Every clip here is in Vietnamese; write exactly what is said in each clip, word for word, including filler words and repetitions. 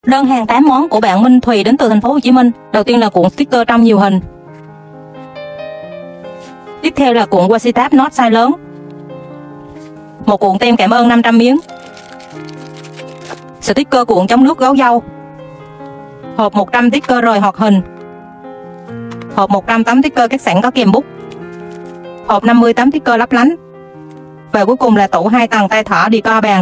Đơn hàng tám món của bạn Minh Thùy đến từ thành phố Hồ Chí Minh. Đầu tiên là cuộn sticker trong nhiều hình. Tiếp theo là cuộn washi tape nốt size lớn. Một cuộn tem cảm ơn năm trăm miếng. Sticker cuộn chống nước gấu dâu. Hộp một trăm sticker rời hoạt hình. Hộp một trăm tấm sticker cắt sẵn có kèm bút. Hộp năm mươi tấm sticker lấp lánh. Và cuối cùng là tủ hai tầng tay thỏ decor bàn.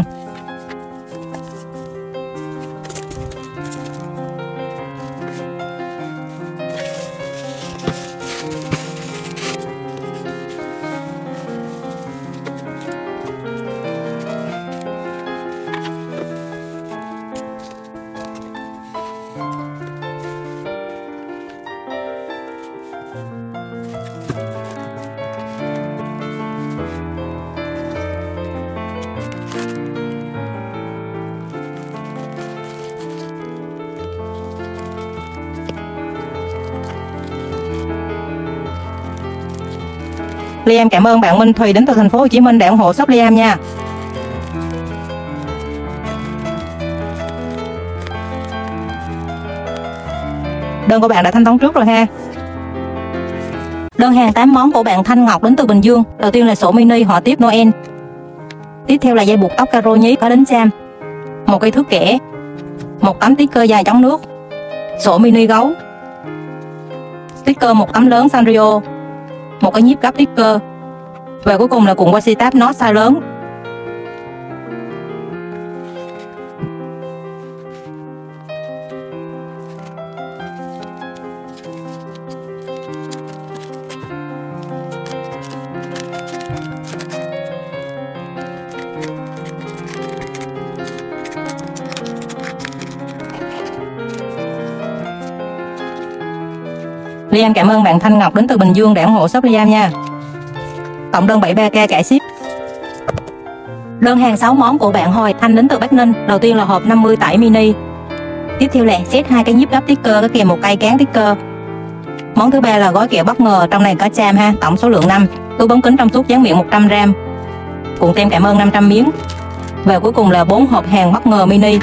Liam cảm ơn bạn Minh Thùy đến từ thành phố Hồ Chí Minh đã ủng hộ shop Liam nha. Đơn của bạn đã thanh toán trước rồi ha. Đơn hàng tám món của bạn Thanh Ngọc đến từ Bình Dương. Đầu tiên là sổ mini họa tiết Noel. Tiếp theo là dây buộc tóc caro nhí có đính sam. Một cây thước kẻ. Một tấm sticker dài chống nước. Sổ mini gấu. Sticker một tấm lớn Sanrio. Một cái nhíp gấp sticker. Và cuối cùng là cuộn washi tape nốt size lớn. Liam cảm ơn bạn Thanh Ngọc đến từ Bình Dương đã ủng hộ shop Liam nha. Tổng đơn bảy mươi ba k cả ship. Đơn hàng sáu món của bạn Hồi Thanh đến từ Bắc Ninh. Đầu tiên là hộp năm mươi tải mini. Tiếp theo là set hai cái nhíp gấp sticker có kèm một cây cán sticker. Món thứ ba là gói kẹo bất ngờ, trong này có cham ha, tổng số lượng năm. Túi bóng kính trong suốt dán miệng một trăm gram. Cuộn tem cảm ơn năm trăm miếng. Và cuối cùng là bốn hộp hàng bất ngờ mini.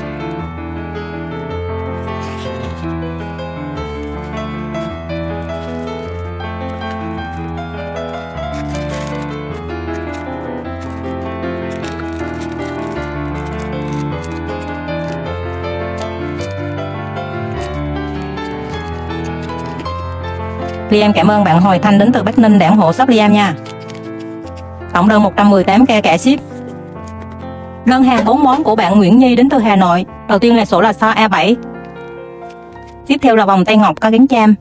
Liam cảm ơn bạn Hồi Thanh đến từ Bắc Ninh đã ủng hộ shop Liam nha. Tổng đơn một trăm mười tám k cả ship. Đơn hàng bốn món của bạn Nguyễn Nhi đến từ Hà Nội. Đầu tiên là sổ là so A bảy. Tiếp theo là vòng tay ngọc có gắn cham.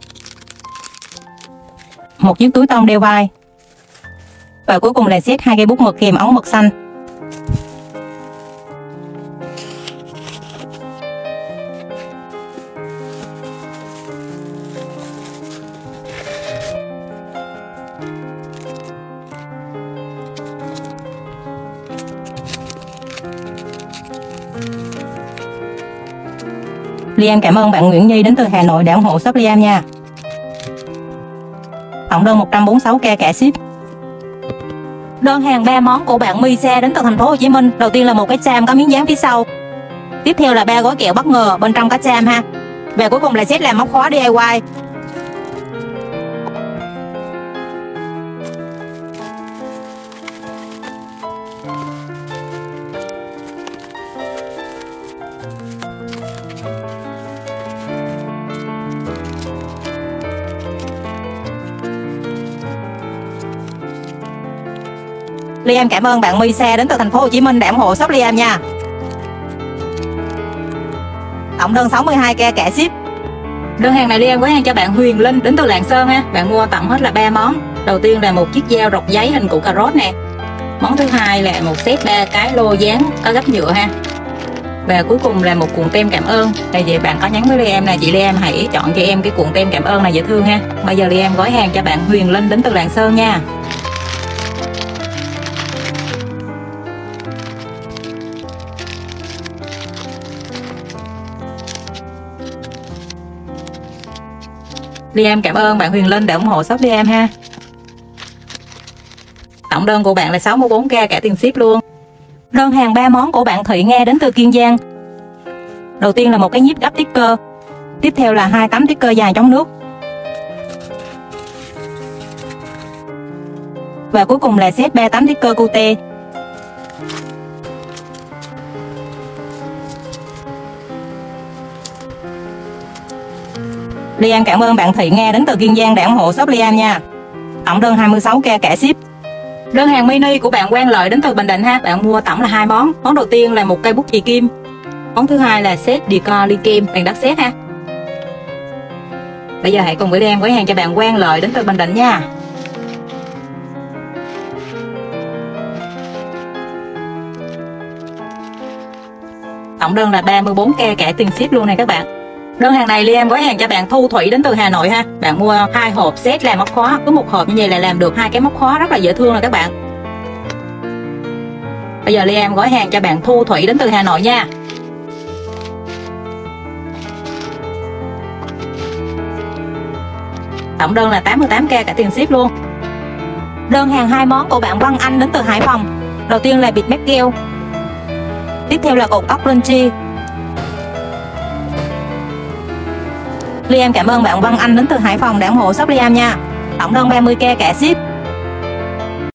Một chiếc túi tông đeo vai. Và cuối cùng là set hai cây bút mực kèm ống mực xanh. Liam cảm ơn bạn Nguyễn Nhi đến từ Hà Nội đã ủng hộ shop Liam nha. Tổng đơn một trăm bốn mươi sáu k cả ship. Đơn hàng ba món của bạn My Xe đến từ thành phố Hồ Chí Minh. Đầu tiên là một cái cham có miếng dán phía sau. Tiếp theo là ba gói kẹo bất ngờ, bên trong có cham ha. Và cuối cùng là set làm móc khóa đê i y. Liam cảm ơn bạn My Xe đến từ thành phố Hồ Chí Minh đã ủng hộ shop Liam nha. Tổng đơn sáu mươi hai k cả ship. Đơn hàng này Liam gói hàng cho bạn Huyền Linh đến từ Lạng Sơn ha. Bạn mua tổng hết là ba món. Đầu tiên là một chiếc dao rọc giấy hình củ cà rốt nè. Món thứ hai là một set ba cái lô dán có gấp nhựa ha. Và cuối cùng là một cuộn tem cảm ơn. Đây vậy bạn có nhắn với Liam là chị Liam hãy chọn cho em cái cuộn tem cảm ơn này dễ thương ha. Bây giờ Liam gói hàng cho bạn Huyền Linh đến từ Lạng Sơn nha. Liam cảm ơn bạn Huyền Linh đã ủng hộ shop Liam ha. Tổng đơn của bạn là sáu mươi bốn k cả tiền ship luôn. Đơn hàng ba món của bạn Thụy Nga đến từ Kiên Giang. Đầu tiên là một cái nhíp gấp sticker. Tiếp theo là hai tấm sticker dài chống nước. Và cuối cùng là set ba tấm sticker cute. Liam cảm ơn bạn Thị Nga đến từ Kiên Giang đã ủng hộ shop Liam nha. Tổng đơn hai mươi sáu k cả ship. Đơn hàng mini của bạn Quang Lợi đến từ Bình Định ha. Bạn mua tổng là hai món. Món đầu tiên là một cây bút chì kim. Món thứ hai là set decor ly kem bằng đất sét ha. Bây giờ hãy cùng với Liam gói hàng cho bạn Quang Lợi đến từ Bình Định nha. Tổng đơn là ba mươi bốn k cả tiền ship luôn này các bạn. Đơn hàng này Liam gói hàng cho bạn Thu Thủy đến từ Hà Nội ha. Bạn mua hai hộp set làm móc khóa, cứ một hộp như vậy là làm được hai cái móc khóa rất là dễ thương rồi các bạn. Bây giờ Liam gói hàng cho bạn Thu Thủy đến từ Hà Nội nha. Tổng đơn là tám mươi tám k cả tiền ship luôn. Đơn hàng hai món của bạn Văn Anh đến từ Hải Phòng. Đầu tiên là bịt mép keo. Tiếp theo là cột tóc Lunchy. Liam cảm ơn bạn Văn Anh đến từ Hải Phòng đã ủng hộ shop Liam nha. Tổng đơn ba mươi k cả ship.